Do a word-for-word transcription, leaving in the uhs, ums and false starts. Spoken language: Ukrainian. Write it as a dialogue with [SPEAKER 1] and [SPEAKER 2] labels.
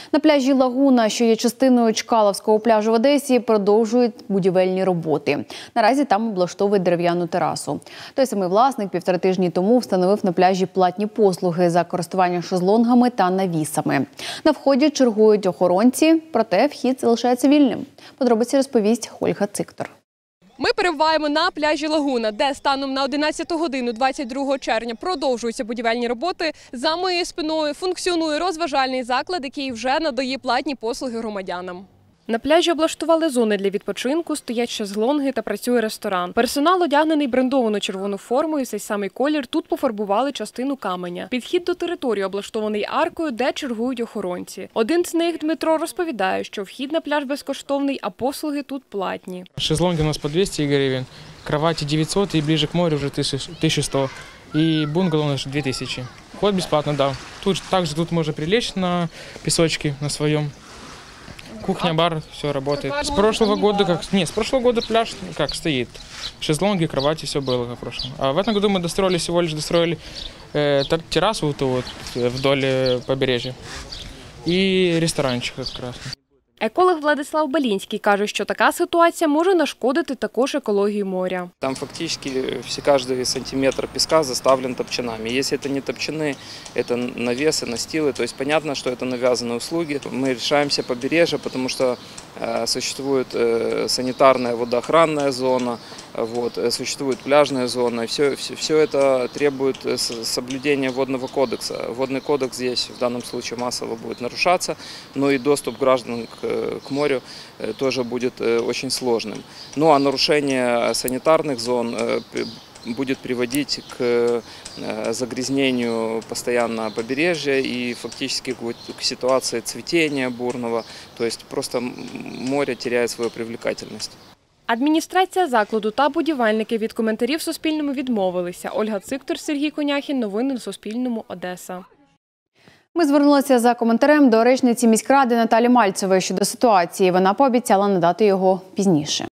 [SPEAKER 1] На пляжі Лагуна, що є частиною Чкаловського пляжу в Одесі, продовжують будівельні роботи. Наразі там облаштовують дерев'яну терасу. Той самий власник півтора тижні тому встановив на пляжі платні послуги за користування шезлонгами та навісами. На вході чергують охоронці, проте вхід залишається вільним. Подробиці розповість Ольга Циктор.
[SPEAKER 2] Ми перебуваємо на пляжі Лагуна, де станом на одинадцяту годину двадцять другого червня продовжуються будівельні роботи. За моєю спиною функціонує розважальний заклад, який вже надає платні послуги громадянам. На пляжі облаштували зони для відпочинку, стоять шезлонги та працює ресторан. Персонал одягнений брендовану червону формою, цей самий колір тут пофарбували частину каменя. Підхід до території облаштований аркою, де чергують охоронці. Один з них, Дмитро, розповідає, що вхід на пляж безкоштовний, а послуги тут платні.
[SPEAKER 3] Шезлонги у нас по двісті гривень, кровати дев'ятсот і ближе к морю вже тисяча сто. И бунгало у нас две тысячи. Вход бесплатно, да. Тут также тут можно прилечь на песочке на своем. Кухня, бар, все работает. С прошлого года, как, не, с прошлого года пляж как стоит. Шезлонги, кровати, все было как в прошлом. А в этом году мы достроили, всего лишь достроили э, террасу вот, вот, вдоль побережья. И ресторанчик как раз.
[SPEAKER 2] Еколог Владислав Балінський каже, що така ситуація може нашкодити також екології моря.
[SPEAKER 4] Там фактически все, каждый сантиметр песка заставлен топчанами. Если это не топчаны, это навесы, настилы. То есть понятно, что это навязанные услуги. Мы решаемся побережье, потому что э, существует э, санитарная водоохранная зона, вот, существует пляжная зона. Все, все, все это требует соблюдения водного кодекса. Водный кодекс здесь в данном случае массово будет нарушаться, но и доступ граждан к к морю тоже будет очень сложным. Ну а нарушение санитарных зон будет приводить к загрязнению постоянно побережья и фактически к ситуации цветения бурного. То есть просто море теряет свою привлекательность.
[SPEAKER 2] Адміністрація закладу та будівельники від коментарів Суспільному відмовилися. Ольга Циктор, Сергій Коняхін. Новини на Суспільному. Одеса.
[SPEAKER 1] Ми звернулися за коментарем до речниці міськради Наталі Мальцевої щодо ситуації. Вона пообіцяла надати його пізніше.